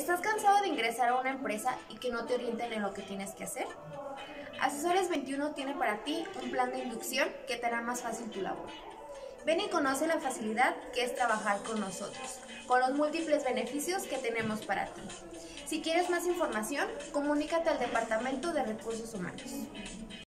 ¿Estás cansado de ingresar a una empresa y que no te orienten en lo que tienes que hacer? Asesores 21 tiene para ti un plan de inducción que te hará más fácil tu labor. Ven y conoce la facilidad que es trabajar con nosotros, con los múltiples beneficios que tenemos para ti. Si quieres más información, comunícate al Departamento de Recursos Humanos.